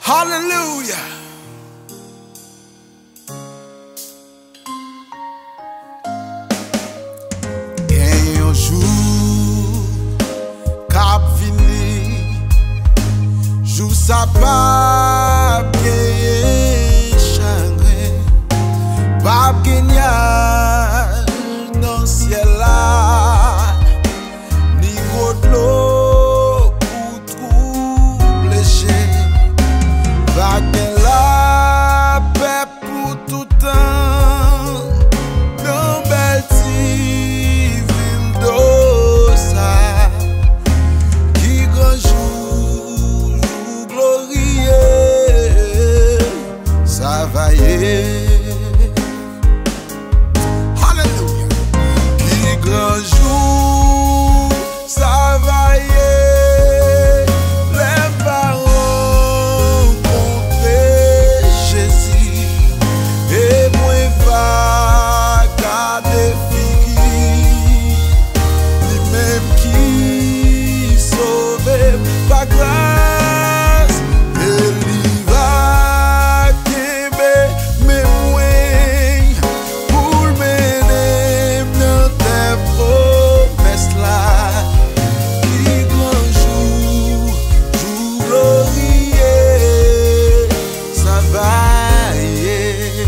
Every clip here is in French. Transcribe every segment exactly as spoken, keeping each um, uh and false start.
Hallelujah. Gen yon jou kap vini, jou sa pa gen chagrin, pa genyal nan ciel la, niveau de l'eau pour trouble léger, pa gen la paix pour tout temps, dans belle ti ville d'Osa, qui grand jour, jour glorieux, ça va y. Hallelujah. Qui grand jour, ça va y. Les parents rencontrer Jésus et moi va garder figure, lui-même qui sauve par grâce, et lui va qu'aimer mes moyens pour mener dans tes promesses là. Qui grand jour, jour glorieux, ça va y.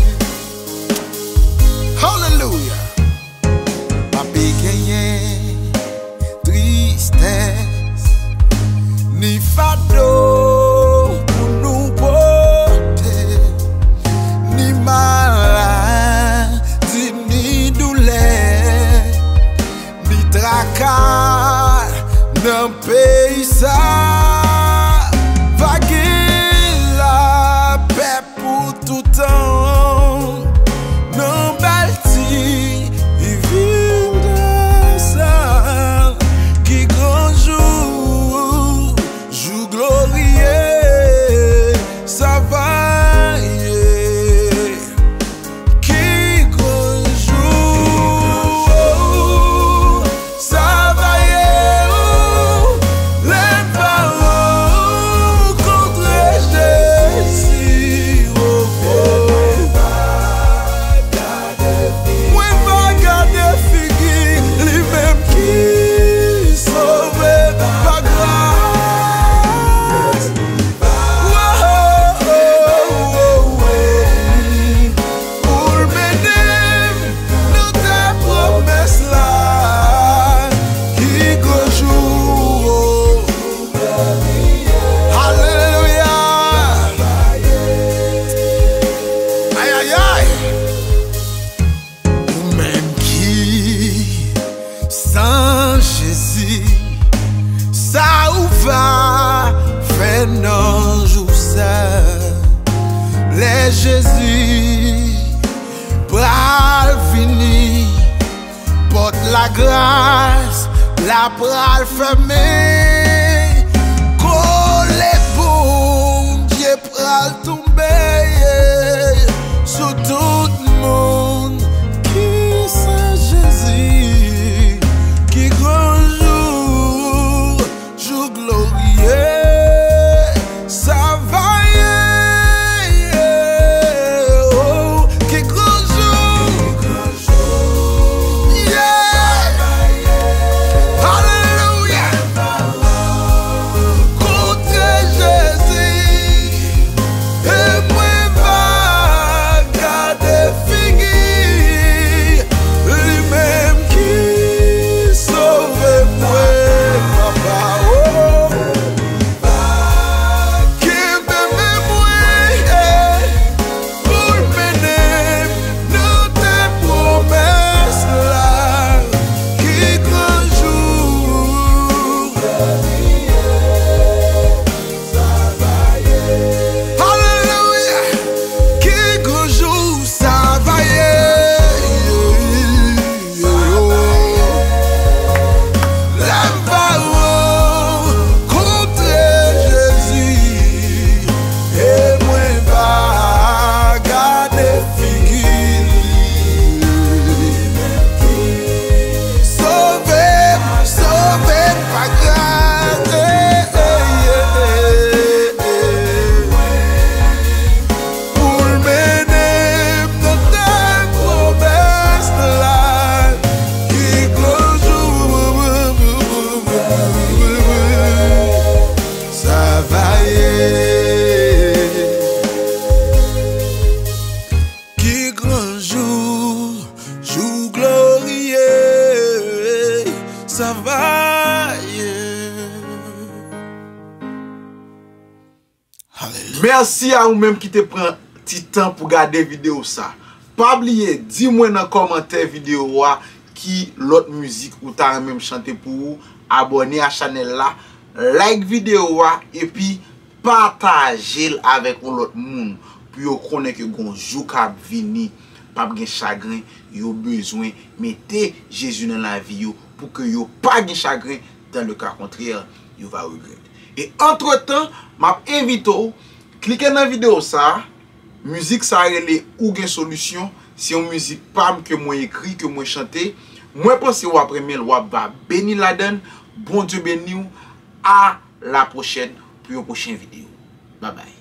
Hallelujah. Papi gagné tristesse, ni fardeau pour nous porter, ni maladie, ni douleur, ni tracas dans le pays ça. Va gagner la paix pour tout temps, non balti, il vit de ça. Qui grand jour, jour glorieux, ça va y. Qui grand jour, ça va y. Les parents contre Jésus, oh, oh. Moi va garder figure, lui-même qui sauve par grâce. Oh, oh, oh, oh. Pour mener dans tes promesses là, qui grand jour, Alléluia. Aïe, aïe, aïe. Ou même qui sans Jésus, ça ou va faire non jour ça. Les Jésus pral fini, porte la grâce, la pral fermée. Quand les bons Dieu pral tomber sur tout le monde qui sans Jésus, qui grand jour, jour glorieux, ça va y. Oh, qui grand jour, yeah. Hallelujah. ça va y. Qui grand jour, jour glorieux, ça va y. Merci à vous-même qui te prend petit temps pour regarder vidéo ça. Pas oublier, dis-moi dans commentaire vidéo qui l'autre musique ou t'as même chanté pour vous. Abonnez à la chaîne là, like vidéo et puis partagez avec l'autre monde pour connaître que gon jour cap vini, pas de chagrin, yo besoin mettez Jésus dans la vie yo pour que yo pas de chagrin, dans le cas contraire, yo va regretter. Et entre-temps, m'a invite cliquez dans la vidéo ça, musique ça relé ou gen solution, si une musique pam que moi écrit, que moi chanter, moi pense ou après mail ou va béni la donne. Bon Dieu béni, à la prochaine pour une prochaine vidéo. Bye bye.